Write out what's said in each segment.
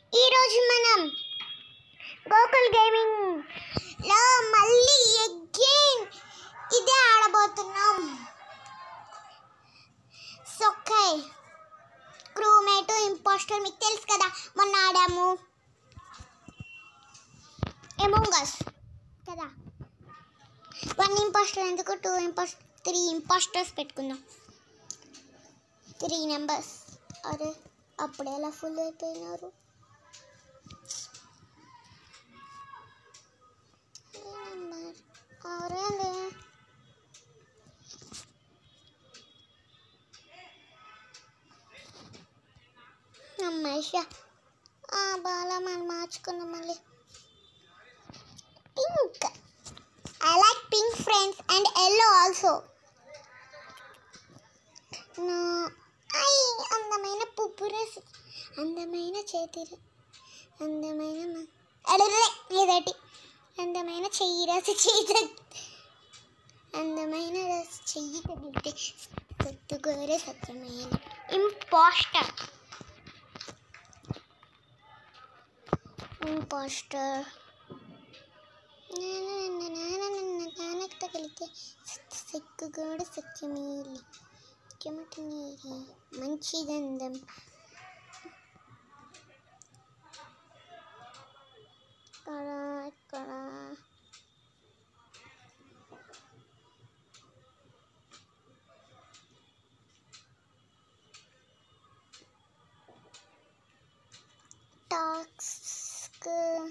ఈరోజు మనం గోకుల్ గేమింగ్లో మళ్ళీ అగైన్ ఇదే ఆడబోతున్నాం. సొక్కై క్రూమేట్ ఇంపోస్టర్ మీకు తెలుసు కదా, మొన్న ఆడాము అమంగ్ us కదా. 1 ఇంపోస్టర్ ఎందుకు, 2 ఇంపోస్టర్, 3 ఇంపోస్టర్స్ పెట్టుకుందాం. 3 నెంబర్స్. అరే అప్పుడే ఎలా ఫుల్ అయిపోయినారు. అవునండి, అమ్మాయి బాగా మనం మార్చుకుందాం. మళ్ళీ pink. I like pink friends and yellow also. అందమైన పువ్వు, అందమైన చేతి, అందమైన ఏదటి అందమైన చెయ్యి రాసి చెయ్యి, అందమైన రాసి చెయ్యి తగిలితే సత్తుగోరే సత్యమైన ఇంపోస్టర్. నాన్నకు తగిలితే సిగ్గుగోడ సత్యమేలి, చెమట నీరి మంచి గంధం. ఇక్కడ టాస్క్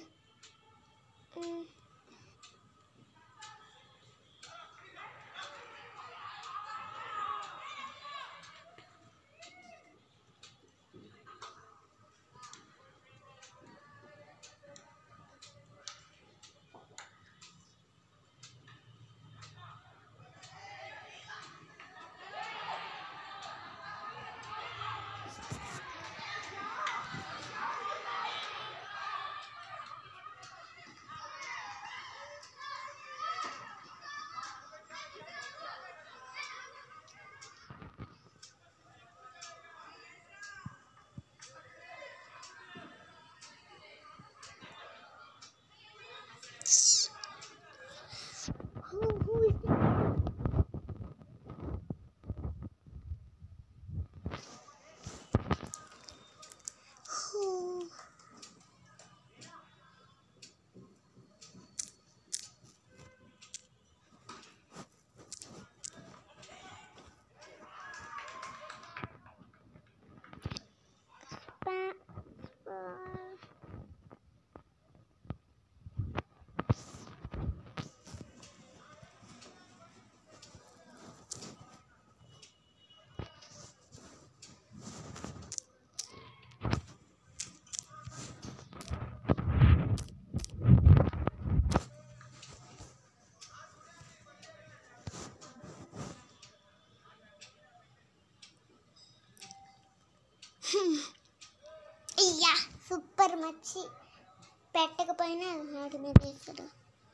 అయ్యా సూపర్ మచ్చి పెట్టకపోయినా వాటి మీద వేస్తాడు.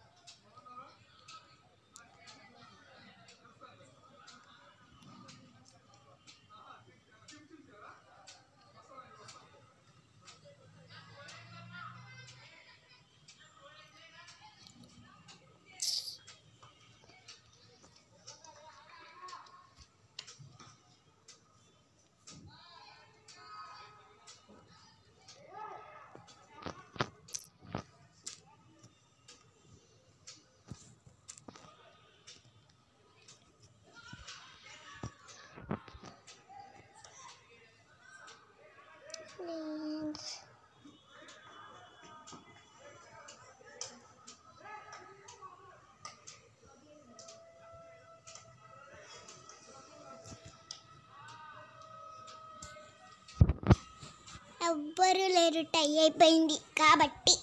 ఎవ్వరూ లేరు, టై అయిపోయింది కాబట్టి.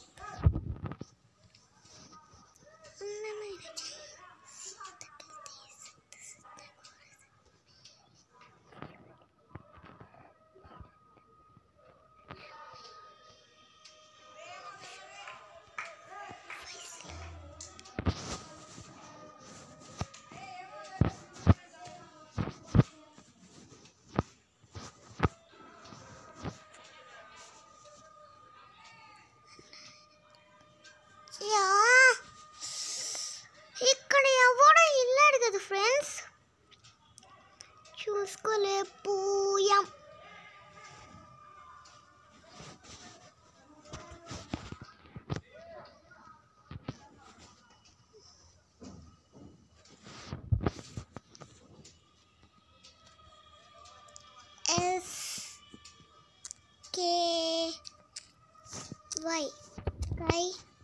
KY sky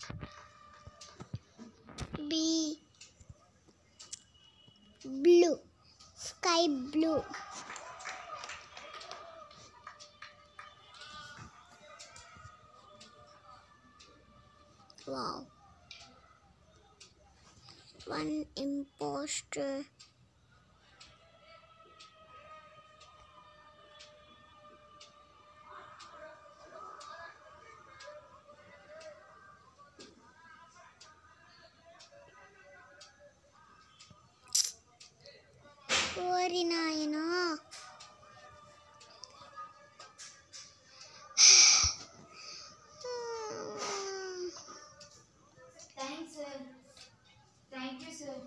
blue sky blue. Wow. One imposter. ఓరి నాయనా. Thank you, sir.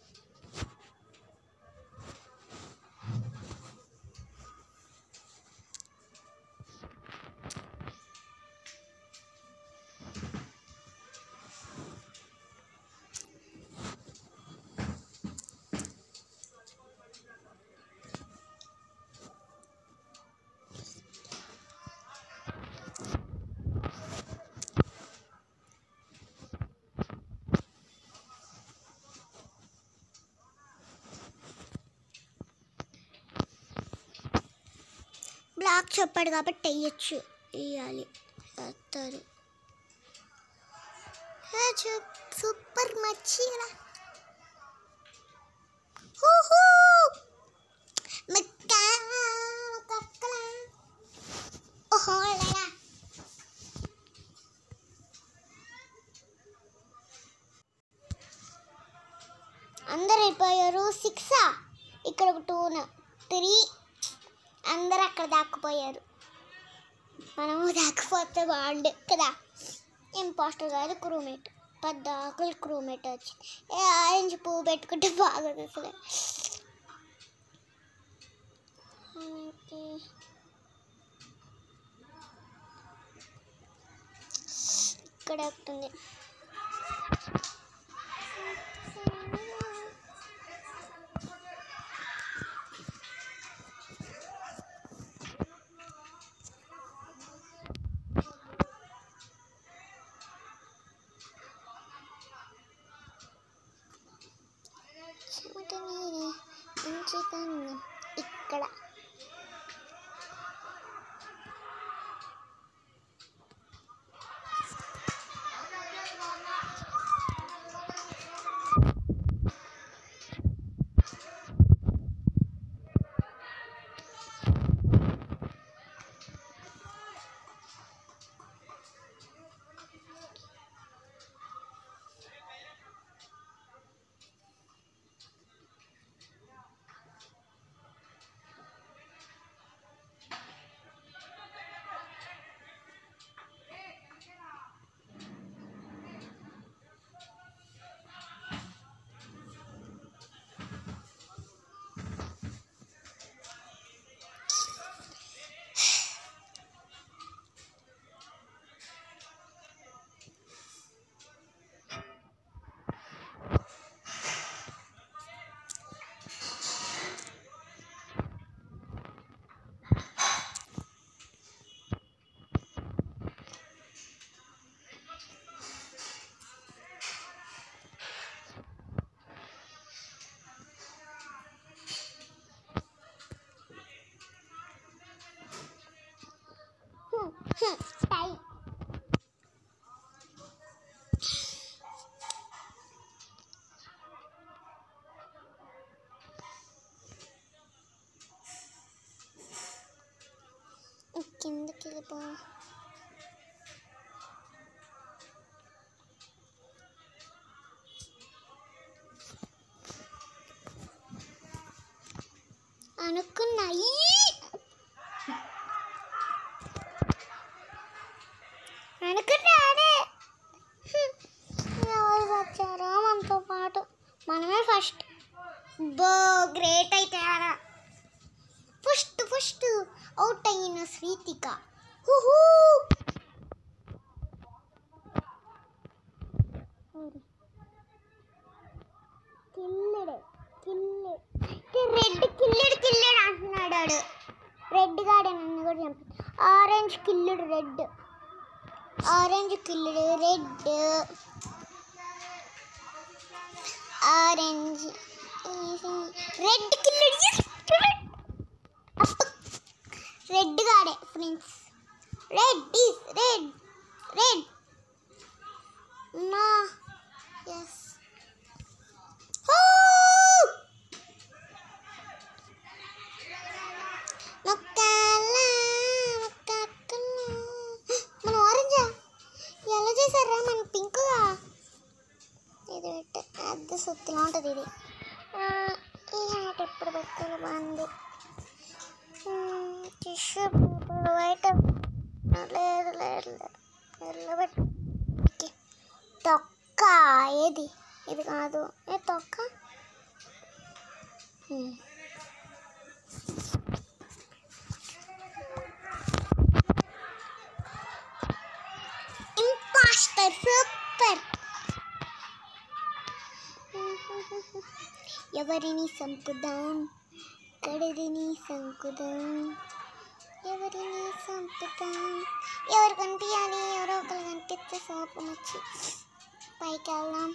బ్లాక్ చెప్పాడు కాబట్టి వేయచ్చు, వేయాలి. వేస్తారు. సూపర్ మచ్చిగా. అందరు అయిపోయారు. 6 ఇక్కడ ఒక 2 3 అందరు అక్కడ దాక్కుపోయారు. మనము దాక్కపోతే బాగుండు కదా. ఇంపాస్టర్ కాదు, క్రూమేట్. పద్దాకులు క్రూమేట్ వచ్చింది. ఆరెంజ్ పువ్వు పెట్టుకుంటే బాగోదు అసలు. ఇక్కడ ఉంటుంది. ఇక్కడ కిందకి వెళ్ళిపో. అనుకున్నాయి. అనుకున్నాడే. ఎవరు వచ్చారో మనతో పాటు. మనమే ఫస్ట్. గ్రేట్ అయితే ఫస్ట్ అవుట్ అయిన శ్రీతిక. రెడ్ కిల్లెడ్ అంటున్నాడు. రెడ్ గార్డెన్ నన్ను కూడా చంపి ఆరెంజ్ కిల్లుడు రెడ్ ఆరెంజ్ కిల్లుడు రెడ్ ఆరెంజ్ రెడ్ కిల్లుడు రెడ్ గాడే friends red is red red నా ఎస్ మన ఆరెంజా ఎలా చేశారా మన పింక్గా ఇది పెట్టే అద్దె సొత్తులా ఉంటుంది ఇది ఈ హ్యాట్ ఎప్పుడు పెట్టుకోవాలి బాగుంది టిష్యూ పేపర్ వైట్ లేదు లేదు వెళ్ళబెట్టు తొక్క ఏది ఇది కాదు ఏ తొక్క ఇంపాస్టర్ సూపర్ ఎవరిని సంపుదాం కడిని సంకుదాం ఎవరిని సంపుదాం ఎవరు కనిపించాలి ఎవరో ఒకరు కనిపిస్తే సోపం వచ్చి పైకి వెళ్దాం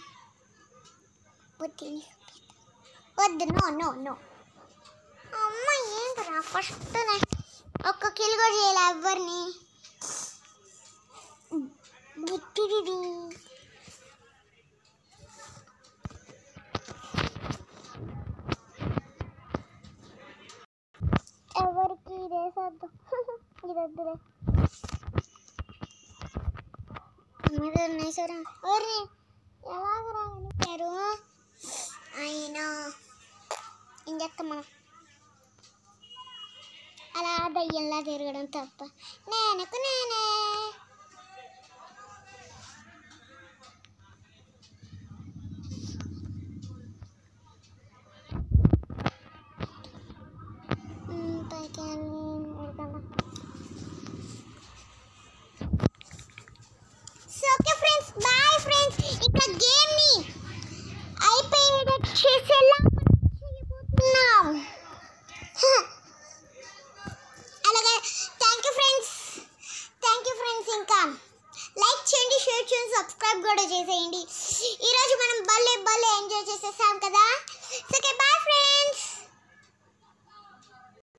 వద్దు నో నో నో అమ్మ ఏంటరా ఫస్ట్ ఒక్క కిల్ కూడా చేయాలి ఎవరిని ఎవరికి ఇదేసేద్దాం ఇది వద్దులే సరే ఎవరిని ఎలాగ రాగారు అయినా ఏం చేస్తాం మనం అలా దయ్యంలా తిరగడం తప్ప నేనకు నేనే సబ్స్క్రైబ్ కూడా చేసేయండి. ఈరోజు మనం భలే ఎంజాయ్ చేసేసాం కదా.